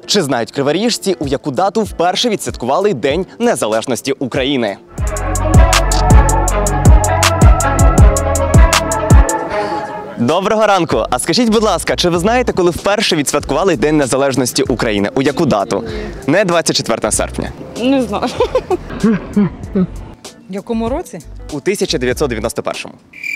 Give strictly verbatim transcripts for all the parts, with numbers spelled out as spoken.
Чи знають криворіжці, у яку дату вперше відсвяткували День Незалежності України? Доброго ранку! А скажіть, будь ласка, чи ви знаєте, коли вперше відсвяткували День Незалежності України? У яку дату? Не двадцять четвертого серпня. Не знаю. В якому році? У тисяча дев'ятсот дев'яносто першому.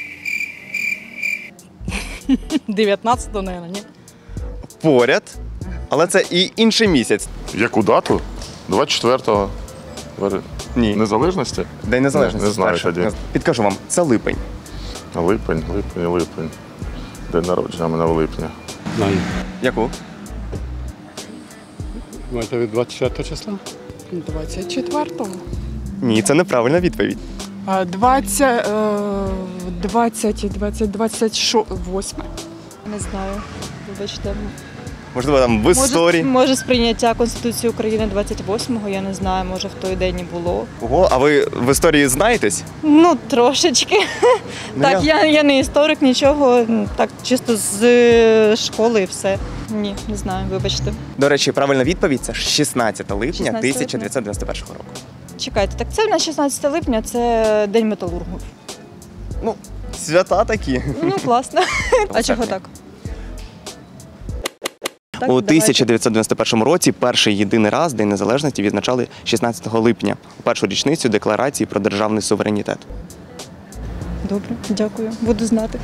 дев'ятнадцятого, мабуть, ні? Поряд. Але це і інший місяць. Яку дату? двадцять четвертого Ні. Незалежності? День Незалежності. Не, не знаю вперше. тоді. Підкажу вам, це липень. Липень, липень, липень. День народження мене в липні. Знаю. Яку? Маєте від двадцять четвертого числа? двадцять четвертого. Ні, це неправильна відповідь. двадцять, двадцять, двадцять, двадцять восьме. Не знаю, вибачте. Можливо, там в історії. Може, може, сприйняття Конституції України двадцять восьмого, я не знаю, може в той день і було. Ого, а ви в історії знаєтесь? Ну, трошечки. Ну, так, я... Я, я не історик, нічого, так чисто з школи і все. Ні, не знаю, вибачте. До речі, правильна відповідь – це шістнадцяте липня шістнадцяте тисяча дев'ятсот дев'яносто першого року. Чекайте, так це в нас шістнадцяте липня, це День металургів. Ну, свята такі. Ну, класно. А чого так? Так, У давайте. тисяча дев'ятсот дев'яносто першому році перший єдиний раз День Незалежності відзначали шістнадцятого липня, у першу річницю Декларації про державний суверенітет. Добре, дякую, буду знати.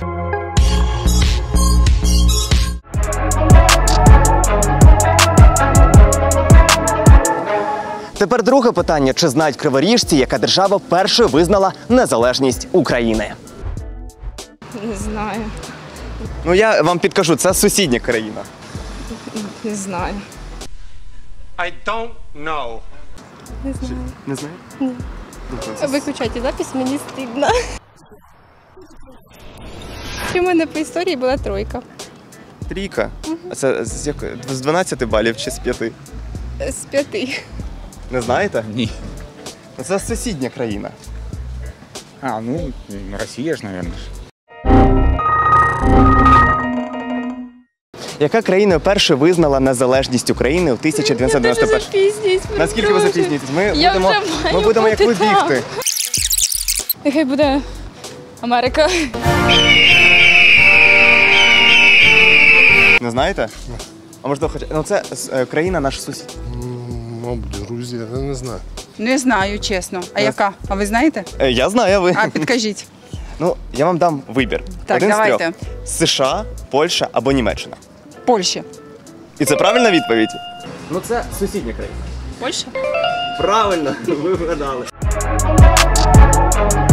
Тепер друге питання. Чи знають криворіжці, яка держава першою визнала незалежність України? Не знаю. Ну, я вам підкажу, це сусідня країна. Не знаю. I don't know. Не знаю. Не знаю? Ні. Виключайте запис, мені стидно. У мене по історії була тройка. Трійка? А це з, як... з дванадцяти балів чи з п'яти? З п'яти. Не знаєте? Ні. Це сусідня країна. А, ну, Росія ж, мабуть. Яка країна першою визнала незалежність України у тисяча дев'ятсот дев'яносто першому? Я дуже запізнююсь. Наскільки ви запізнюєтесь? Ми Я будемо, вже маю ми будемо як бути ви там. бігти. Нехай буде Америка. Не знаєте? А можливо, хоч... Ну, це е, країна наш сусід. Мабуть, Грузія, я не знаю. Не знаю, чесно. А яка? А ви знаєте? Е, я знаю, а ви? А, підкажіть. Ну, я вам дам вибір. Так, Один давайте. з трьох. США, Польща або Німеччина. Польща. І це правильна відповідь? Ну, це сусідня країна. Польща? Правильно, ви вгадали.